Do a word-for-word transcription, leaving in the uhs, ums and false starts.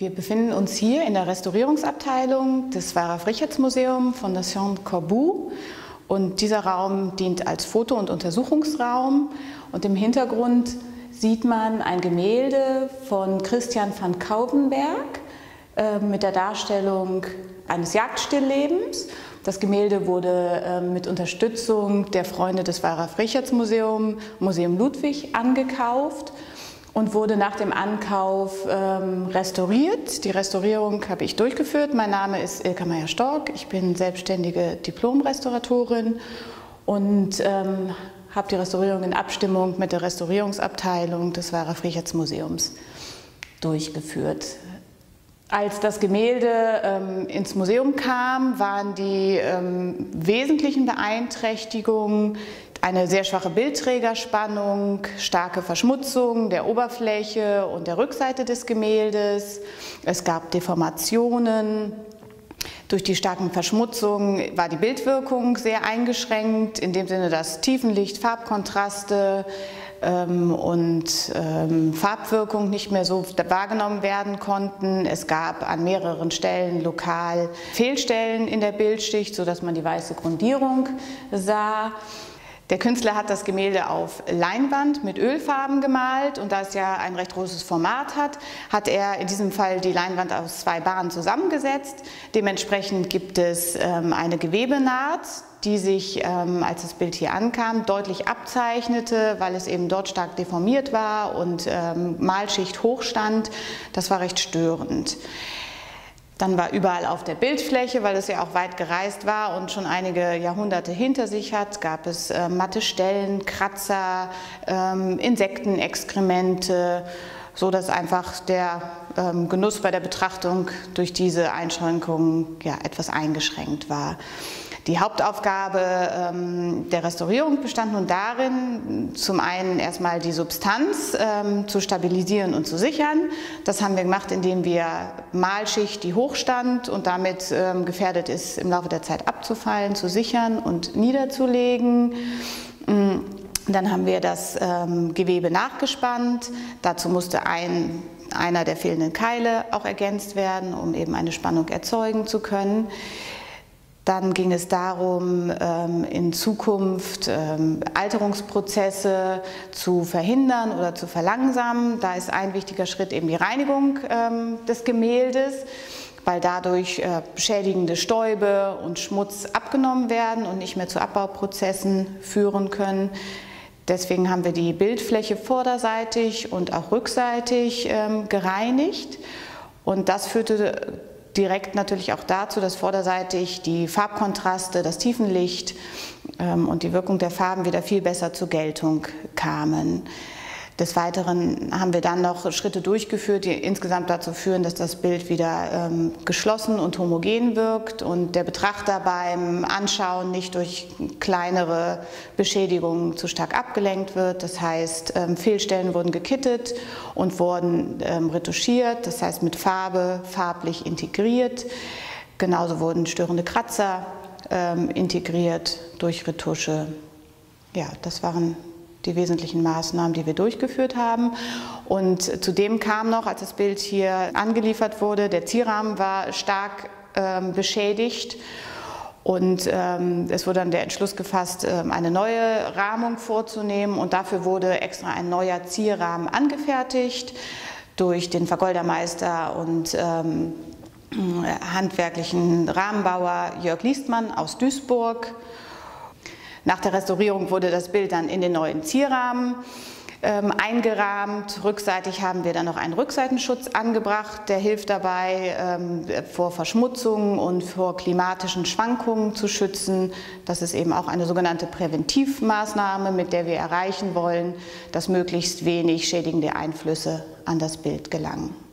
Wir befinden uns hier in der Restaurierungsabteilung des Weyerach-Richartz-Museums Fondation Corbu. Und dieser Raum dient als Foto- und Untersuchungsraum. Und im Hintergrund sieht man ein Gemälde von Christian van Couwenberg äh, mit der Darstellung eines Jagdstilllebens. Das Gemälde wurde äh, mit Unterstützung der Freunde des Weyerach-Richartz-Museums, Museum Ludwig, angekauft und wurde nach dem Ankauf ähm, restauriert. Die Restaurierung habe ich durchgeführt. Mein Name ist Ilka Meyer-Stork. Ich bin selbstständige Diplom-Restauratorin und ähm, habe die Restaurierung in Abstimmung mit der Restaurierungsabteilung des Weyerach-Richartz-Museums durchgeführt. Als das Gemälde ähm, ins Museum kam, waren die ähm, wesentlichen Beeinträchtigungen eine sehr schwache Bildträgerspannung, starke Verschmutzung der Oberfläche und der Rückseite des Gemäldes. Es gab Deformationen. Durch die starken Verschmutzungen war die Bildwirkung sehr eingeschränkt, in dem Sinne, dass Tiefenlicht, Farbkontraste ähm, und ähm, Farbwirkung nicht mehr so wahrgenommen werden konnten. Es gab an mehreren Stellen lokal Fehlstellen in der Bildschicht, sodass man die weiße Grundierung sah. Der Künstler hat das Gemälde auf Leinwand mit Ölfarben gemalt und da es ja ein recht großes Format hat, hat er in diesem Fall die Leinwand aus zwei Bahnen zusammengesetzt. Dementsprechend gibt es ähm, eine Gewebenaht, die sich, ähm, als das Bild hier ankam, deutlich abzeichnete, weil es eben dort stark deformiert war und ähm, Malschicht hoch stand. Das war recht störend. Dann war überall auf der Bildfläche, weil es ja auch weit gereist war und schon einige Jahrhunderte hinter sich hat, gab es äh, matte Stellen, Kratzer, ähm, Insektenexkremente, so dass einfach der ähm, Genuss bei der Betrachtung durch diese Einschränkungen ja, etwas eingeschränkt war. Die Hauptaufgabe ähm, der Restaurierung bestand nun darin, zum einen erstmal die Substanz ähm, zu stabilisieren und zu sichern. Das haben wir gemacht, indem wir Malschicht, die hoch stand und damit ähm, gefährdet ist, im Laufe der Zeit abzufallen, zu sichern und niederzulegen. Dann haben wir das ähm, Gewebe nachgespannt. Dazu musste ein einer der fehlenden Keile auch ergänzt werden, um eben eine Spannung erzeugen zu können. Dann ging es darum, in Zukunft Alterungsprozesse zu verhindern oder zu verlangsamen. Da ist ein wichtiger Schritt eben die Reinigung des Gemäldes, weil dadurch schädigende Stäube und Schmutz abgenommen werden und nicht mehr zu Abbauprozessen führen können. Deswegen haben wir die Bildfläche vorderseitig und auch rückseitig gereinigt und das führte direkt natürlich auch dazu, dass vorderseitig die Farbkontraste, das Tiefenlicht ähm, und die Wirkung der Farben wieder viel besser zur Geltung kamen. Des Weiteren haben wir dann noch Schritte durchgeführt, die insgesamt dazu führen, dass das Bild wieder ähm, geschlossen und homogen wirkt und der Betrachter beim Anschauen nicht durch kleinere Beschädigungen zu stark abgelenkt wird. Das heißt, ähm, Fehlstellen wurden gekittet und wurden ähm, retuschiert, das heißt mit Farbe farblich integriert. Genauso wurden störende Kratzer ähm, integriert durch Retusche. Ja, das waren die wesentlichen Maßnahmen, die wir durchgeführt haben. Und zudem kam noch, als das Bild hier angeliefert wurde, der Zierrahmen war stark ähm, beschädigt und ähm, es wurde dann der Entschluss gefasst, ähm, eine neue Rahmung vorzunehmen und dafür wurde extra ein neuer Zierrahmen angefertigt durch den Vergoldermeister und ähm, handwerklichen Rahmenbauer Jörg Liestmann aus Duisburg. Nach der Restaurierung wurde das Bild dann in den neuen Zierrahmen ähm, eingerahmt. Rückseitig haben wir dann noch einen Rückseitenschutz angebracht, der hilft dabei, ähm, vor Verschmutzung und vor klimatischen Schwankungen zu schützen. Das ist eben auch eine sogenannte Präventivmaßnahme, mit der wir erreichen wollen, dass möglichst wenig schädigende Einflüsse an das Bild gelangen.